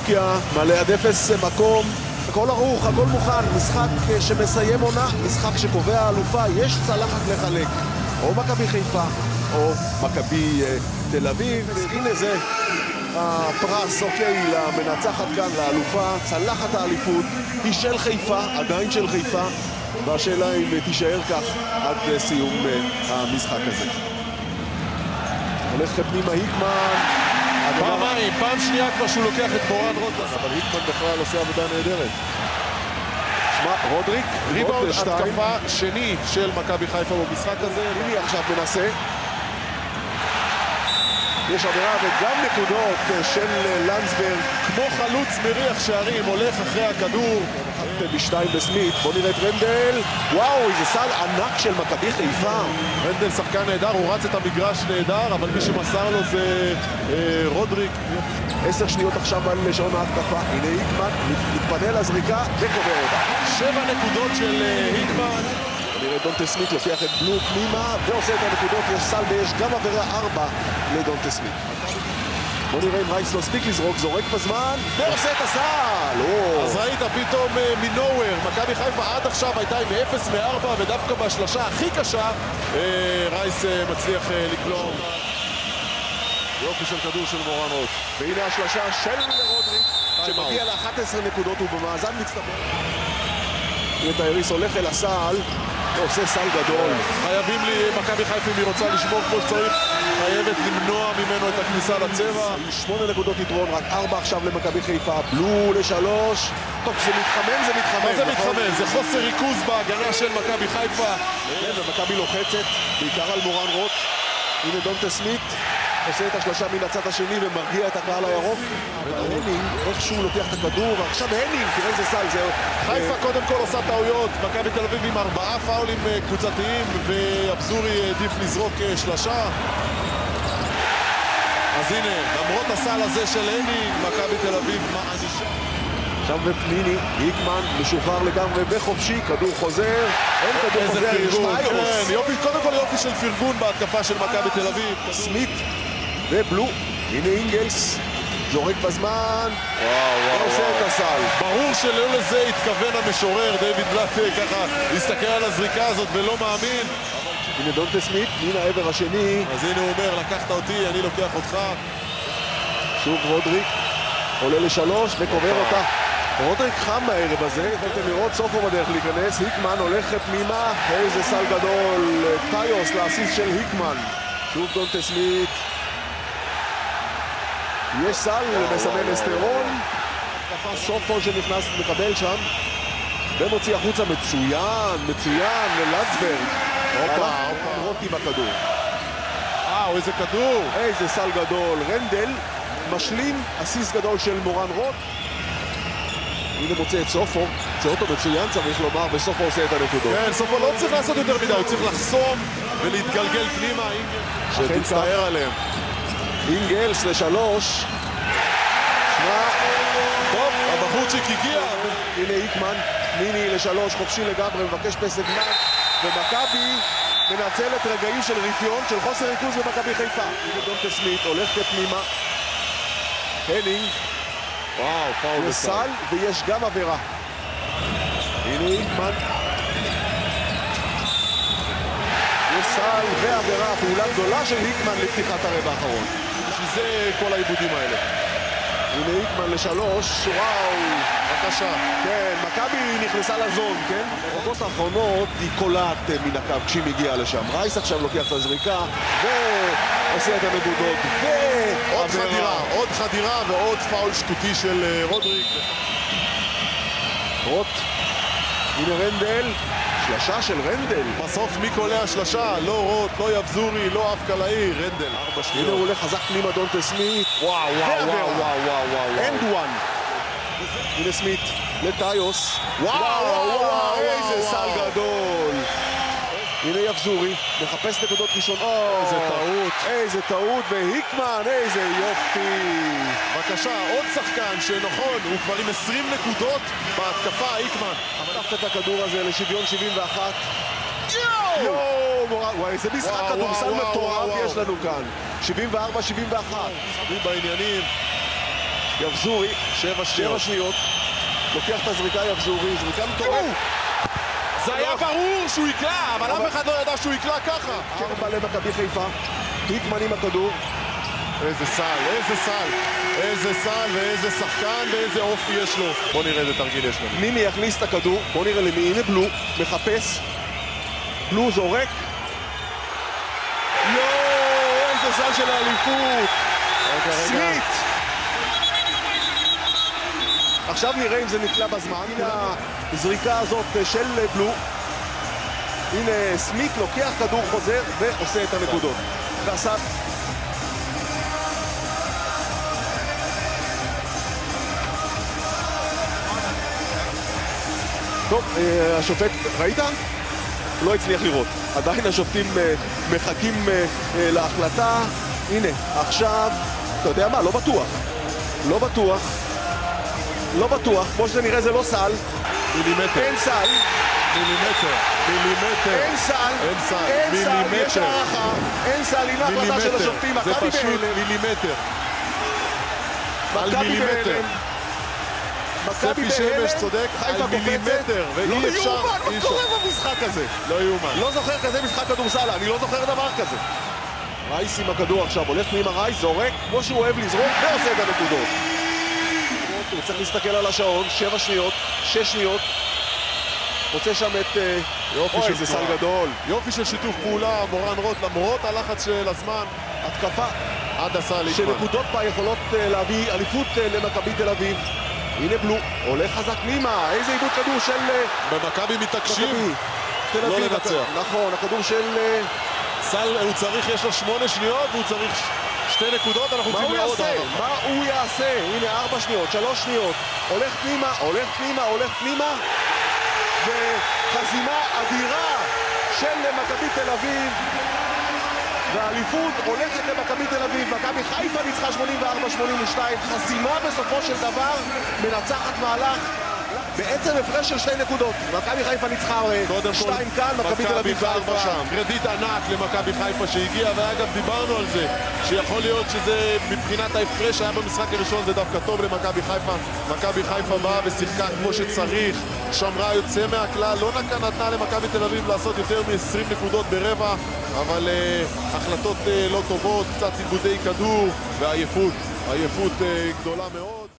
סורוקיה, מלא עד אפס מקום, הכל ערוך, הכל מוכן, משחק שמסיים עונה, משחק שקובע אלופה, יש צלחת לחלק, או מכבי חיפה, או מכבי תל אביב. הנה זה הפרס, אוקיי, למנצחת כאן, לאלופה, צלחת האליפות, היא של חיפה, עדיין של חיפה, והשאלה אם תישאר כך עד סיום המשחק הזה. הולך פנימה היקמן, פעמיים, פעם שנייה כבר שהוא לוקח את מורן רוט, אבל היקמן בכלל עושה עבודה נהדרת. שמע, רודריק, ריבאונד התקפה שני של מכבי חיפה במשחק הזה. הנה עכשיו מנסה. יש עבירה וגם נקודות של לנדסברג. כמו חלוץ מריח שערים, הולך אחרי הכדור. בשתיים בסמית, בוא נראה את רנדל. וואו, איזה סל ענק של מכבי חיפה. רנדל שחקן נהדר, הוא רץ את המגרש נהדר, אבל מי שמסר לו זה רודריק. 10 שניות עכשיו על שעון ההתקפה. הנה היקמן, מתפנה לזריקה וקובר אותה. 7 נקודות של היקמן. נראה דונטה סמית לוקח את בלו פנימה ועושה את הנקודות, יש סל ויש גם עבירה 4 לדונטה סמית. בוא נראה אם רייס לא הספיק לזרוק, זורק בזמן ועושה את הסל. אז ראית פתאום מנוהוור, מכבי חיפה עד עכשיו הייתה עם 0 מ-4 ודווקא בשלושה הכי קשה רייס מצליח לקלום. יופי של כדור של מורן רוט. והנה השלושה של רודריק שמגיע ל-11 נקודות ובמאזן מצטבר. טייריס הולך אל הסל ועושה סל גדול. חייבים לי, מכבי חיפה אם היא רוצה לשמור כמו שצריך, חייבת למנוע ממנו את הכניסה לצבע. 8 נקודות יתרון, רק 4 עכשיו למכבי חיפה. בלו ל3. טוב, זה מתחמם, זה מתחמם. מה זה מתחמם? זה חוסר ריכוז בהגנה של מכבי חיפה. ומכבי לוחצת, בעיקר על מורן רוט. הנה דונטה סמית עושה את השלושה מן הצד השני ומרגיע את הקהל הירוק. הנינג, איכשהו לוקח את הכדור, ועכשיו הנינג, תראה איזה סל זה. חיפה קודם כל עושה טעויות, מכבי תל אביב עם 4 פאולים קבוצתיים, ואבזורי העדיף לזרוק שלשה. אז הנה, למרות הסל הזה של הנינג, מכבי תל אביב מענישה. עכשיו בפניני, היקמן משוחרר לגמרי וחופשי, כדור חוזר, אין כדור חוזר, יש טיירוס. כן, קודם כל יופי של פרגון בהתקפה של מכבי תל אביב. סמית ובלו, הנה אינגלס, זורק בזמן, עושה את הסל. ברור שלא לזה התכוון המשורר, דיוויד בלאט ככה הסתכל על הזריקה הזאת ולא מאמין. הנה דונטה סמית, מן העבר השני. אז הנה הוא אומר, לקחת אותי, אני לוקח אותך. שוב רודריק, עולה ל3 וקובר אותה. רודריק חם מהערב הזה, יכולתם לראות סופו בדרך להיכנס, היקמן הולך פנימה, איזה סל גדול, טייוס לאסיס של היקמן. שוב דונטה סמית. יש סל, מסמן אסטרון. סופו שנכנס, מקבל שם. ומוציא החוצה מצוין, ללנדסברג. הופה. רוטי בכדור. איזה כדור. איזה סל גדול. רנדל משלים אסיס גדול של מורן רוט. הנה מוצא את סופו, זה אותו מצוין צריך לומר, וסופו עושה את הנקודות. כן, סופו לא צריך לעשות יותר מדי, הוא צריך לחסום ולהתגלגל פנימה, אינגלס שתצטער עליהם. אינגלס ל3. טוב, הבחורצ'יק הגיע. הנה היקמן, מיני ל3, חופשי לגמרי, מבקש פסק זמן, ומכבי מנצלת רגעים של רפיון, של חוסר ריכוז במכבי חיפה. הנה דונטה סמית, הולך כפנימה. הנינג. וואו, פאול בסל, ויש גם עבירה. הנה היקמן. יש סל ועבירה, פעולה גדולה של היקמן לפתיחת הרבע האחרון. שזה כל העיבודים האלה. הנה היקמן ל3, וואו. בבקשה. כן, מכבי נכנסה לזון, כן? בדקות האחרונות היא קולעת מן הקו כשהיא מגיעה לשם. רייס עכשיו לוקח את הזריקה ועושה את הנקודות. עוד חדירה ועוד פאול שטותי של רודריק. רוט. הנה רנדל. שלשה של רנדל. בסוף מי קולע שלשה? לא רוט, לא יבזורי, לא אף קלעי, רנדל. הנה הוא הולך חזק פנימה דונטה סמית. וואו. אנד וואן. הנה סמית לטייוס. וואו, איזה סל גדול. הנה יבזורי, מחפש נקודות ראשונות. איזה טעות, והיקמן, איזה יופי. בבקשה, עוד שחקן שנכון, הוא כבר עם 20 נקודות בהתקפה, היקמן. חטפת את הכדור הזה לשוויון 71. וואי, איזה משחק כדורסל מטורף יש לנו כאן. 74-71. בעניינים. יבזורי, 7 7 שניות. לוקח את הזריקה יבזורי, זריקה מטורפת. זה היה ברור שהוא יקלע, אבל אף אחד לא ידע שהוא יקלע ככה. 4 למכבי חיפה. היטמן עם הכדור. איזה סל, איזה סל. איזה סל ואיזה שחקן ואיזה אופי יש לו. בוא נראה איזה תרגיל יש לנו. נימי יכניס את הכדור. בוא נראה למי. הנה בלו, מחפש. בלו זורק. יואו, איזה סל של האליפות. סמית. עכשיו נראה אם זה נקלע בזמן. הנה הזריקה הזאת של בלו. הנה סמית לוקח כדור חוזר ועושה את הנקודות. חסת. טוב, השופט, ראית? לא הצליח לראות. עדיין השופטים מחכים להחלטה. הנה, עכשיו, אתה יודע מה? לא בטוח. לא בטוח. לא בטוח. כמו שזה נראה זה לא סל. מילימטר. אין סל. מילימטר. מילימטר. אין סל. אין סל. אין סל. מילימטר. יש הערכה. אין סל. הנה החלטה של השופטים. זה מכבי פשוט בהלם. מילימטר. על מכבי מילימטר. בהלם. מכבי ספי שמש בהלם. צודק על חיפה קופצת. מילימטר. לא ואי אפשר. יאומן, מה קורה במשחק הזה? לא יאומן. לא זוכר כזה משחק כדורסל, אני לא זוכר דבר כזה. רייס עם הכדור עכשיו, הולך פנימה רייס, זורק, כמו שהוא אוהב לזרוק, ועושה את הנקודות. הוא צריך להסתכל על השעון, 7 שניות, 6 שניות. רוצה שם את... יופי אוי, של זה סל תנועה. גדול. יופי של שיתוף פעולה, מורן רוט, למרות הלחץ של הזמן. התקפה עד הסל ליטמן. שנקודות בה יכולות להביא אליפות למכבי תל אביב. הנה בלו, הולך חזק פנימה, איזה עיבוד כדור של... במכבי מתעקשים תל לא אביב. לנצח. נכון, הכדור של... סל, הוא צריך, יש לו 8 שניות והוא צריך 2 נקודות, אנחנו מה רוצים הוא לעוד יעשה? הערכה. מה הוא יעשה? הנה 4 שניות, 3 שניות. הולך פנימה, הולך פנימה, הולך פנימה. וחזימה אדירה של מכבי תל אביב. והאליפות הולכת למכבי תל אביב. מכבי חיפה ניצחה 84-82. חסימה בסופו של דבר מנצחת מהלך. בעצם הפרש של 2 נקודות. מכבי חיפה ניצחה 2 כאן, מכבי תל אביב 4 שם. קרדיט ענק למכבי חיפה שהגיע, ואגב דיברנו על זה שיכול להיות שזה מבחינת ההפרש היה במשחק הראשון זה דווקא טוב למכבי חיפה. מכבי חיפה באה ושיחקה כמו שצריך, שמרה יוצא מהכלל, לא נתנה למכבי תל אביב לעשות יותר מ-20 נקודות ברבע, אבל החלטות לא טובות, קצת איבודי כדור ועייפות, עייפות גדולה מאוד.